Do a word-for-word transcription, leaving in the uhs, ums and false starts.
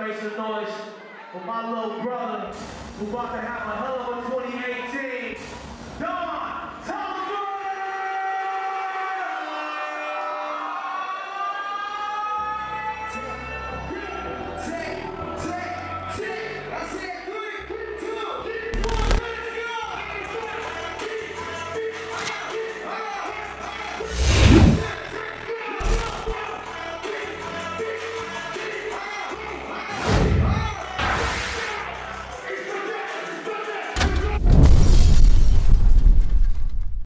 make some noise for my little brother who about to have a hell of a twenty eighteen.